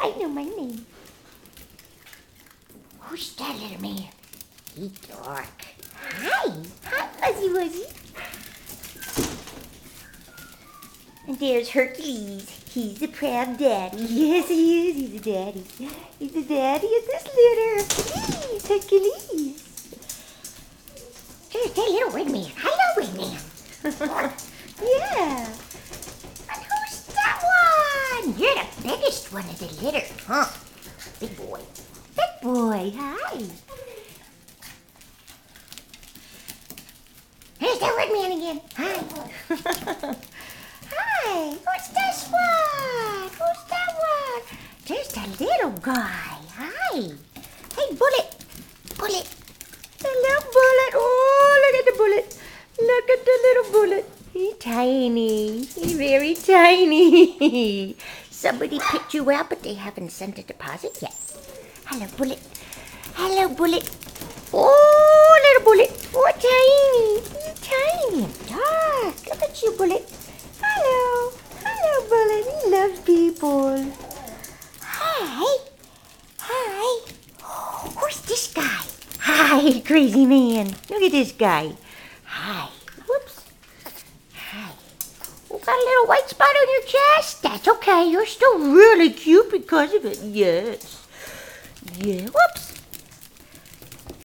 I know my name. Who's that little man? He's dark. Hi. Hi, Fuzzy Wuzzy. And there's Hercules. He's the proud daddy. Yes, he is. He's a daddy. He's the daddy of this litter. Hercules. Hercules. There's that little red man. Hello, red man. Yeah. And who's that one? You're the biggest one of the litter, huh? Big boy. Big boy. Hi. There's that red man again. Hi. Hi. Who's this one? Who's that one? There's that little guy. Hi. Hey, Bullet. Bullet. The little bullet. Oh, look at the bullet. Look at the little bullet. He's tiny. He's very tiny. Somebody picked you out, but they haven't sent a deposit yet. Hello, Bullet. Hello, Bullet. Oh, little Bullet. Oh, tiny. He's tiny and dark. Look at you, Bullet. Hello. Hello, Bullet. He loves people. Hi. Hi. Who's this guy? Hi, crazy man. Look at this guy. Hi. Whoops. Hi. You got a little white spot on your chest? That's okay. You're still really cute because of it. Yes. Yeah. Whoops.